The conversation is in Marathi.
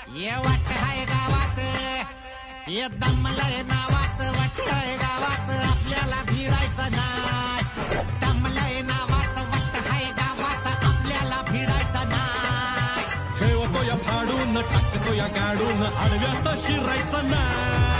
ये वाट हाय गावात, ये दमलय नावात, वाट हाय गावात, आपल्याला भिडायचं नाय. दमलय नावात, वाट हाय गावात, आपल्याला भिडायचं नाय. ठेवतो या फाडून, टाकतो या गाडून, आडव्यात शिरायचं नाय.